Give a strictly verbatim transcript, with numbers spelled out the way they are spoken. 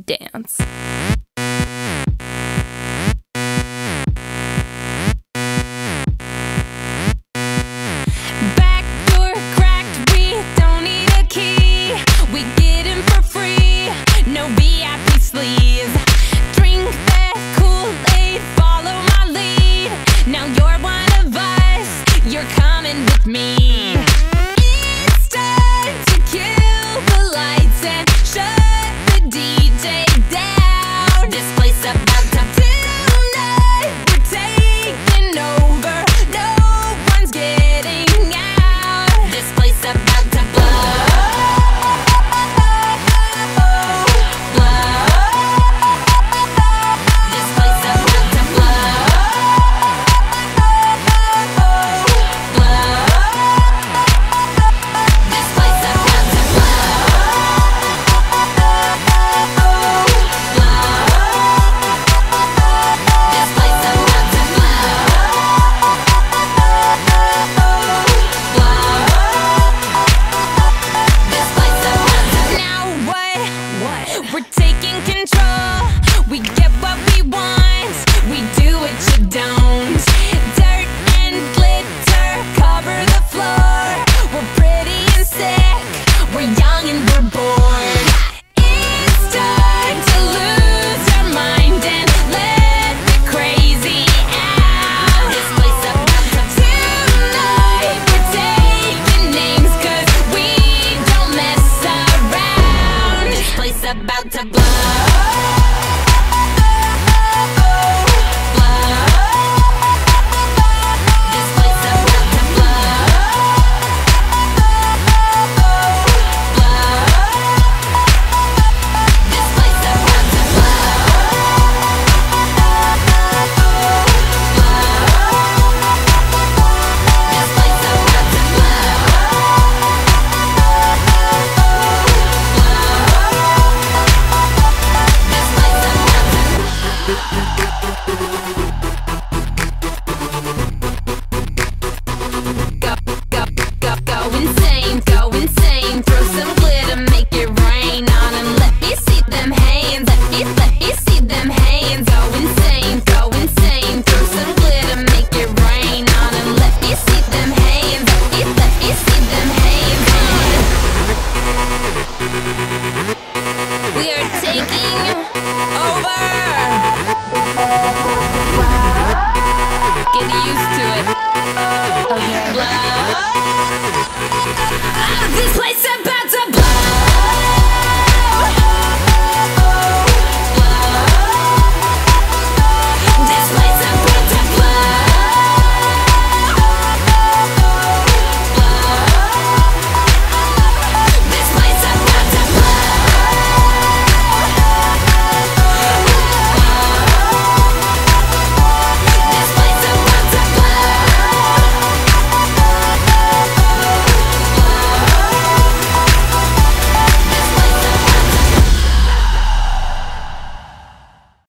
dance. Back door cracked, we don't need a key. We get in for free, no V I P sleeves. Drink that Kool-Aid, follow my lead. Now you're one of us, you're coming with me. It's time to kill the lights and shut the D J down. This place about to tonight, we're taking over. No one's getting out. This place about to blow. We're taking control, we get what we want, we do what you don't. Dirt and glitter cover the floor. We're pretty and sick, we're young and we're bored. It's time to lose our mind and let the crazy out. This place about to tonight, we're taking names cause we don't mess around. This place about to blow. We are taking over. Get used to it. Okay. This place